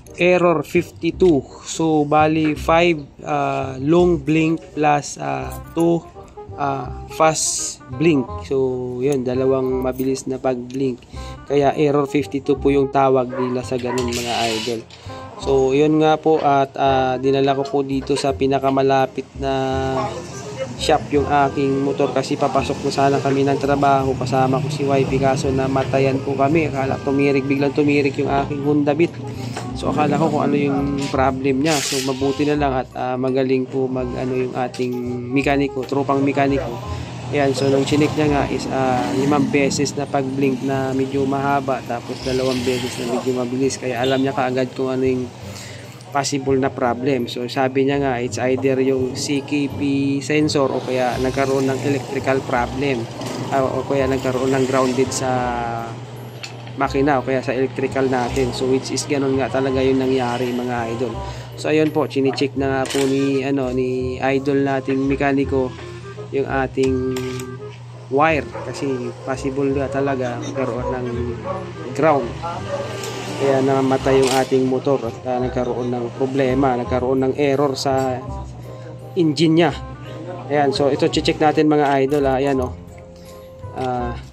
error 52. So bali 5 long blink plus 2 fast blink. So yun, dalawang mabilis na pag-blink. Kaya error 52 po yung tawag nila sa ganun mga idol. So yun nga po, at dinala ko po dito sa pinakamalapit na shop yung aking motor kasi papasok na sana kami ng trabaho, kasama ko si wifey, kaso namatayan po kami. Akala biglang tumirik yung aking Honda Beat. So akala ko kung ano yung problem niya. So mabuti na lang at magaling po yung ating mekaniko, tropang mekaniko. Ayan, so nung chinik niya nga is 5 beses na pag-blink na medyo mahaba, tapos 2 beses na medyo mabilis. Kaya alam niya kaagad kung ano yung possible na problem. So sabi niya nga, it's either yung CKP sensor o kaya nagkaroon ng electrical problem, o kaya nagkaroon ng grounded sa makina o kaya sa electrical natin. So which is ganun nga talaga yung nangyari mga idol. So ayun po, chine-check na nga po ni idol nating mekaniko yung ating wire kasi possible nga talaga magkaroon ng ground. Kaya namatay yung ating motor at nagkaroon ng problema, nagkaroon ng error sa engine niya. Ayan, so ito check natin mga idol. Ayan 1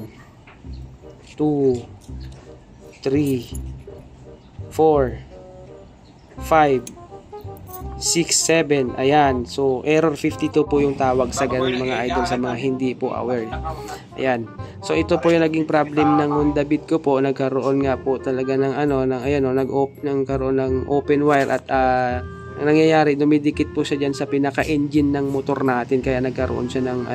2 3 4 5 6, 7. Ayan, so error 52 po yung tawag sa ganun mga idol, sa mga hindi po aware. Ayan, so ito po yung naging problem ng Honda Beat ko po. Nagkaroon nga po talaga ng nagkaroon ng open wire at ang nangyayari, dumidikit po siya dyan sa pinaka-engine ng motor natin. Kaya nagkaroon siya ng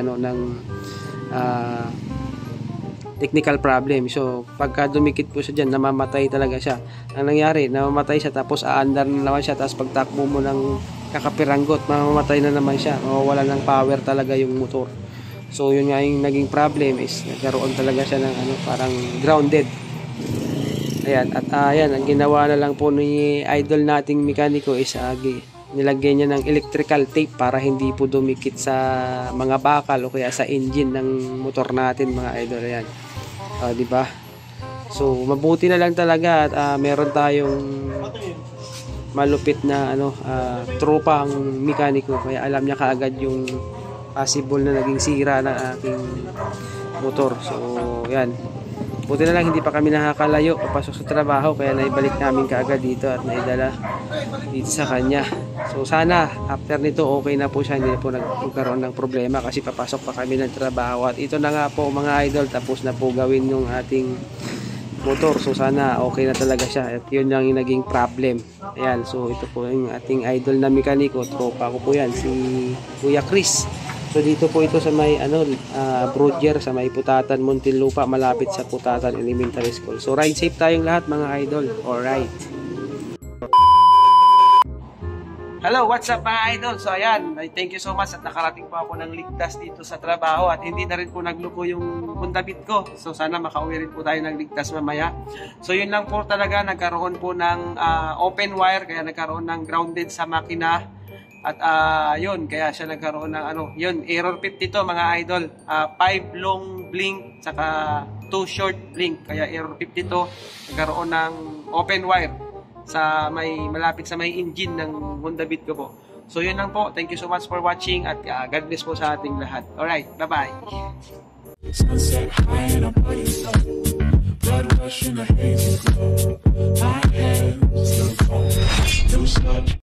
technical problem. So pagka dumikit po siya dyan, namamatay talaga siya. Ang nangyari, namamatay siya, tapos aandar na naman siya, tapos pagtakbo mo ng kakapiranggot, mamamatay na naman siya, mawawala ng power talaga yung motor. So yun nga yung naging problem, is nagkaroon talaga siya ng parang grounded. Ayan, at ayan, ang ginawa na lang po ni idol nating mekaniko is nilagyan niya ng electrical tape para hindi po dumikit sa mga bakal o kaya sa engine ng motor natin mga idol. Ayan, di ba? So mabuti na lang talaga at meron tayong malupit na tropang mekaniko, kaya alam niya kaagad yung possible na naging sira ng aking motor. So yan, buti na lang hindi pa kami nakakalayo papasok sa trabaho, kaya naibalik namin kaagad dito at naidala dito sa kanya. So sana after nito okay na po siya, hindi po nagkaroon ng problema kasi papasok pa kami ng trabaho. At ito na nga po mga idol, tapos na po gawin yung ating motor. So sana okay na talaga siya, at yun lang yung naging problem. Ayan, so ito po yung ating idol na mekaniko, tropa ko po yan, si Kuya Chris. So dito po ito sa may Broadyear, sa may Putatan, Muntinlupa, malapit sa Putatan Elementary School. So ride safe tayong lahat mga idol. Alright. Hello, what's up mga idol? So ayan, thank you so much at nakarating po ako ng ligtas dito sa trabaho at hindi na rin po nagluko yung Honda Beat ko. So sana makauwi rin po tayo ng ligtas mamaya. So yun lang po talaga, nagkaroon po ng open wire, kaya nagkaroon ng grounded sa makina. At yun, kaya siya nagkaroon ng yun, error 52 mga idol. 5 long blink saka 2 short blink, kaya error 52. Nagkaroon ng open wire sa malapit sa may engine ng Honda Beat ko po. So yun lang po, thank you so much for watching at God bless po sa ating lahat. Alright, bye bye. Sunset high and I'm blood rush in a hazy glow.